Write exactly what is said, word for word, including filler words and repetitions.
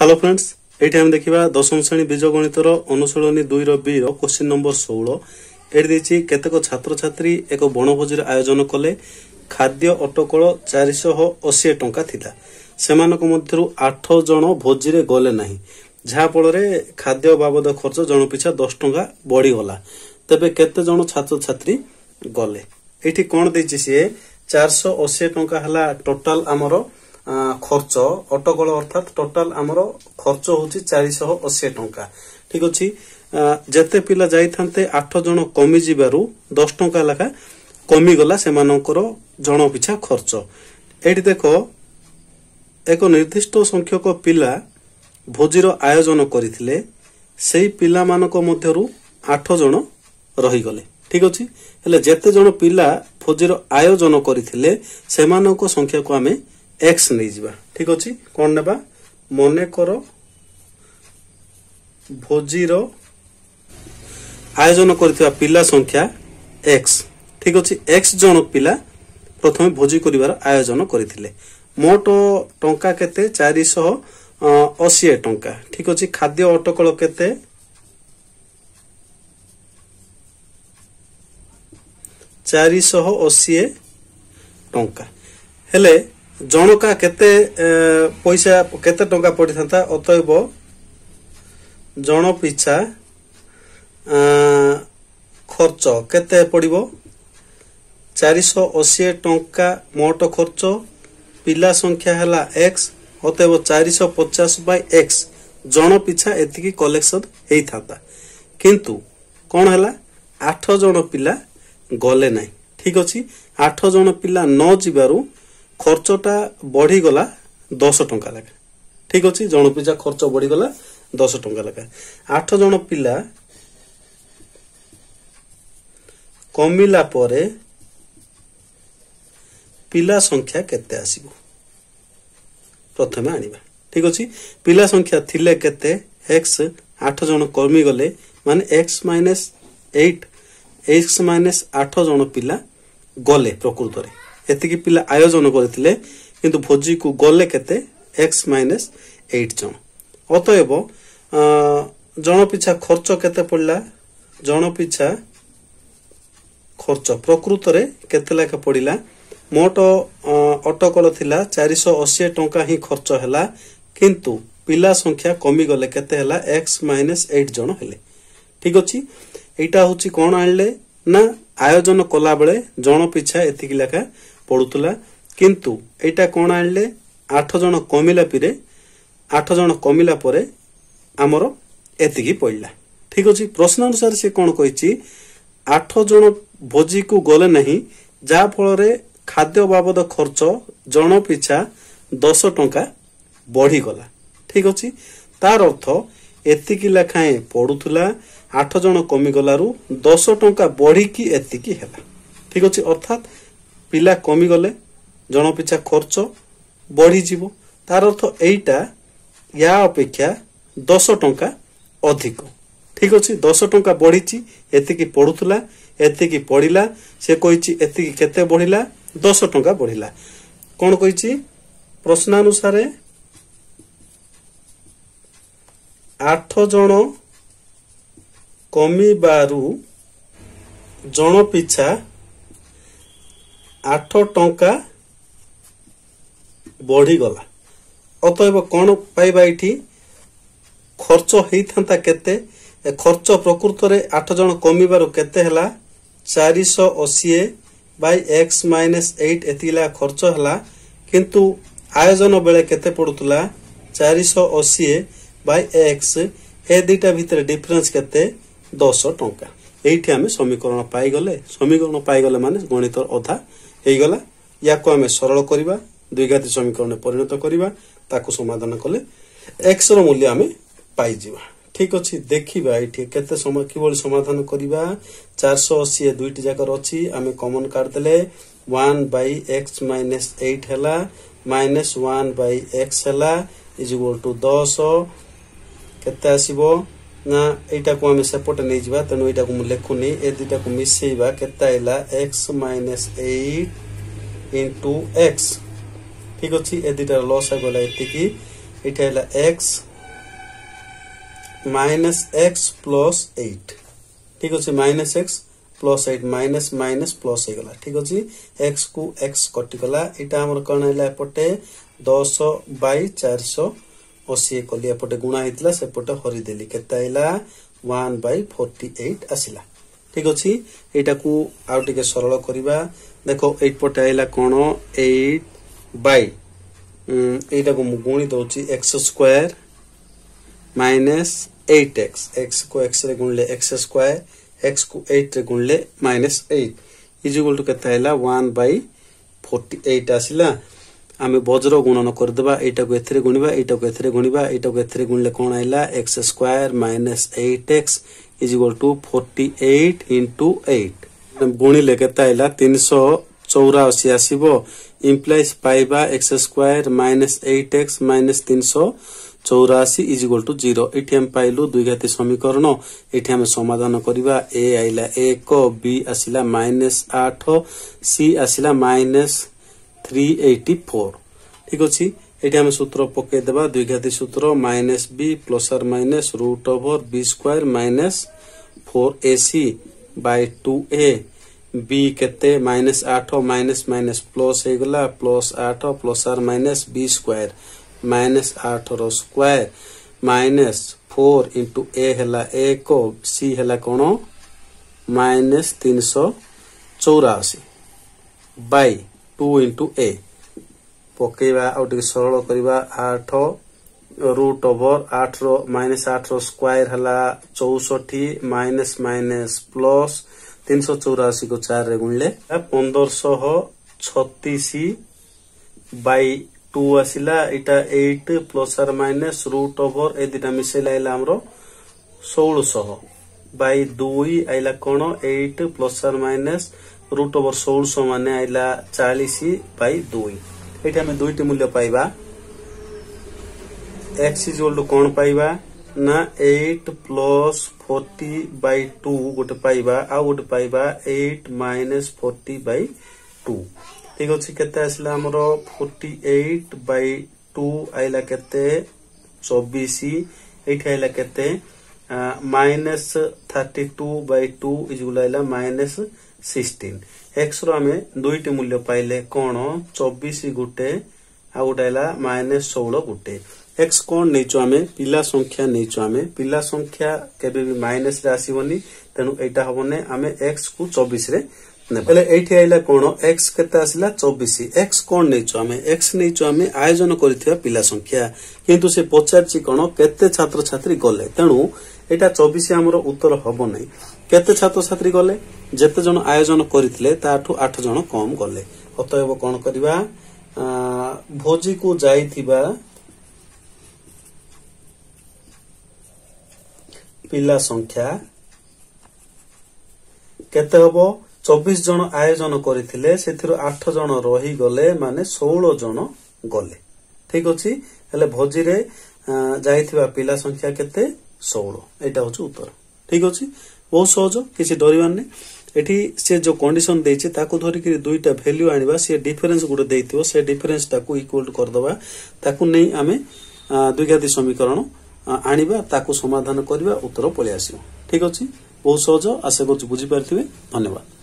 Hello friends ये हम देखा दशम श्रेणी बीजगणितर अनुशीलनी दुई बी क्वेश्चन नंबर षोलह एटी देछि केतेक छात्र छात्री एक बनभोजी आयोजन कले खाद्य अटकल चार सौ अस्सी टंका थिला सेमानक मध्यरु आठ जण भोजी रे गले नाही जहा फल खाद्य बाबद खर्च जन पिछा दस टंका बढ़ी गला तेबे केते जण छात्र छात्री गले एठी कोन देछि से चार सौ अस्सी टंका हला टोटल आमर खर्च अटकल अर्थात टोटल आमर खर्च होची चार सौ अस्सी टंका ठीक अछि जते पिला जाई थांते आठ जण कमी जिबारु दस टंका लखा कमी गला सेमानकर जण पिछा खर्च एठी देखो एक निर्दिष्ट संख्यक पिला भोजीर आयोजन करथिले सेही पिला मानक मध्यरु आठ जण रही गले ठीक अछि हेले जते जण पिला भोजीर आयोजन करथिले सेमानक संख्या को हमें एक्स नहीं जिबा ठीक अछि कोन नेबा मने करो भोजीर आयोजन करथिबा पिला संख्या एक्स ठीक अछि एक्स जन पिला प्रथमे भोजी करिवार आयोजन करथिले मोट टंका केते चार सौ अस्सी टंका ठीक अछि खाद्य अटकल केते चार सौ अस्सी टंका हेले जनका केते पैसा केते टंका पड़ी था अतएव जन पिछा खर्च केते पड़िबो चार सौ अस्सी टंका मोट खर्च पिला संख्या हला एक्स अतएव चार सौ पचास बाय एक्स जन पिछा एतिकी कलेक्शन हेई थाता किंतु कोन हला आठ जन पिला गले नाही ठीक अछि आठ जन पिला न जिबारु खर्चटा बढ़ी गला दस टंका लगा ठीक अछि जन पिछा खर्च बढ़ी गला दस टंका लगा आठ जन पिला कमिला परे पिला संख्या केते आसीबो प्रथमे आनिबा ठीक अछि पिला संख्या थिले केते x आठ जन कमी गले माने x माइनस आठ x माइनस आठ जन पिला गले प्रकृत रे एतिकी पिला आयोजन करथिले किंतु भोजी को गले केते x माइनस आठ जन अतएव जन पिछा खर्च केते पड़ला जन पिछा खर्च प्रकृत रे केते लाख पड़िला मोट अटकल थिला चार सौ अस्सी टंका ही खर्च हला किंतु पिला संख्या कमी गले केते हला x माइनस आठ जन हेले ठीक अछि एटा होची कोन आनले ना आयोजन कला बेले जन पिछा एतिकी लाखा पड़ुतला किंतु एटा कोन आनले आठ जन कमिला पिरे आठ जन कमिला परे हमर एतिकी पड़ला ठीक अछि प्रश्न अनुसार से कोन कहिछि आठ जन भोजी को गले नहीं जा फल रे खाद्य बाबद खर्च जन पिछा दस टंका बढ़ी गला ठीक अछि तार अर्थ एतिकी लेखाए पड़ुतला आठ जन कमी गलारु दस टंका बढ़ी की एतिकी हैला ठीक अछि अर्थात पिला कमी गले जन पिछा खर्च बढ़ी जीवो तार अर्थ एटा या अपेक्षा दस टंका अधिक ठीक अछि दस टंका बढ़ीची एतिकी पड़ुतला एतिकी पड़िला से कहिछि एतिकी केते बढ़िला दस टंका बढ़िला कोन कहिछि प्रश्नानुसार आठ जन कमी बारु जन पिछा आठ टंका बढ़ी गला अतएव कोन पाइबा इठी खर्च हेई थांता केते खर्च प्रकृत रे आठ जन कमी बारु केते हला चार सौ अस्सी बाय x माइनस आठ एतिला खर्च हला किंतु आयोजन बेले केते पड़ुतला चार सौ अस्सी बाय x ए दुटा भितर डिफरेंस केते दस टंका एठी हमें समीकरण पाई गले समीकरण पाई गले माने गणित अधा हेई गला याको हमें सरल करिबा द्विघाती समीकरण परिणत करिबा ताको समाधान कले x रो मूल्य हमें पाई जिबा ठीक अछि देखिबा एठी केते समय किबोल समाधान करिबा चार सौ अस्सी दुईटी जाकर अछि हमें कॉमन काट देले एक बाय x माइनस आठ हला माइनस एक बाय x हला इज इक्वल टू दस केते आसीबो ना एटा को हमें सेपटे नै जिबा तनो एटा को लेखुनी ए दुटा को मिसेइबा केते आइला x माइनस आठ इनटू x ठीक अछि ए दुटा लॉस आ गला एतिकी एटा आइला x minus x plus eight ठीक अच्छे minus x plus eight minus minus plus हो गला ठीक अच्छे एक्स को एक्स कटिगला यहाँ आम कौन है एपटे दस बै चार सौ अशी कली एपटे गुणा होता सेपटे हरिदेली केते वन बै फोर्टी एट आसला ठीक अच्छे यहाँ को आउ टे सरल करवा देखो एट पटे आइला कौन एट बै यहाँ को गुणी दौची x square minus eight x x को एक्स रे गुणले एक्स स्क्वायर एक्स को एट रे गुणले माइनस एट इजिकल टू केते आइला वन बै फोर्टी एट आसला आमे वज्र गुणन करदेबा एटा को एथरे गुणिबा एटा को एथरे गुणिबा एटा को एथरे गुणले कोन आइला x square minus eight x is equal to forty eight into eight गुणिले केते आइला तीन सौ चौरासी आसीबो इम्प्लाइज पाइबा x square minus eight x minus तीन सौ चौरासी इजिकल टू जीरो एटी हम पाइलु द्विघाती समीकरण एटी हम समाधान करवा ए आइला एक बी आसिला माइनस आठ सी आसिला माइनस थ्री एटी फोर ठीक अच्छे ये आम सूत्र पकईदेवा द्विघाती सूत्र minus B plus or minus root over B square minus four A C by two A B केते माइनस आठ माइनस माइनस प्लस हो गला प्लस आठ plus or minus B square minus eight रो square minus four into A हला एक C हला कौन माइनस तीन सौ चौरासी बाय टू इंटू ए पकेवा आउ टे सरल करवा आठ रूट ओवर आठ रो माइनस आठ रो स्क्वायर हला चौसठी माइनस माइनस प्लस तीन सौ चौरासी को चार रे गुणले पंदर सह छत्तीस बाय टू आसिला इटा eight plus or minus root over ए दिटा मिसेला आइला हमरो सोलह सौ बाय दुई आइला कोन eight plus or minus root over सोलह सौ माने आइला चालीस बाय दुई एठी हमें दुईटी मूल्य पाइबा एक्स इक्वल टू कोन पाइबा ना eight plus forty by two गोटे पाइबा आ गोटे पाइबा eight minus forty by two ठीक अच्छे केते आसला हमरो फोर्टी एट बाय टू आइला केते चौबीस एठी आइला केते minus thirty two by two is equal आइला माइनस सिक्सटीन एक्स रो आमे दुईटी मूल्य पाइले कोन चौबीस गुटे आ गोटे आइला माइनस सोलह गुटे एक्स कोन नैचो आमे पिला संख्या नैचो आमे पिला संख्या केबे भी माइनस रे आसीबोनी तेनु एटा हबने आमे एक्स को चौबीस रे पहले एठी आइला कोन एक्स केते आसिला चौबीस एक्स कोन नैचो आमे एक्स नैचो आमे आयोजन करिथिया पिला संख्या किंतु से पचारची कोन केते छात्र छात्री गले तेनु एटा चौबीस हमरो उत्तर हबो नै केते छात्र छात्री गले जेते जन आयोजन करिथिले ताठू आठ जन कम गले अतएव कोन करबा भोजी को जाईथिबा पिला संख्या केते हबो चौबीस जन आयोजन करथिले सेथिरो आठ जन रही गले माने सोलह जन गले ठीक अछि हेले भोजी रे जाईथिबा पिला संख्या केते सोलह एटा होछ उत्तर ठीक अछि बहुत सहज किछि डरिवान नै एठी से जो कंडीशन देछि ताको धरि कि दुईटा वैल्यू आनिबा से डिफरेंस गुडे देइथिबो से डिफरेंस ताको इक्वल टू कर दबा ताको नै आमे द्विघाती समीकरण आनिबा ताको समाधान करबा उत्तर पळे आसीबो ठीक अछि बहुत सहज आशा करछु बुझी पारथिबे धन्यवाद।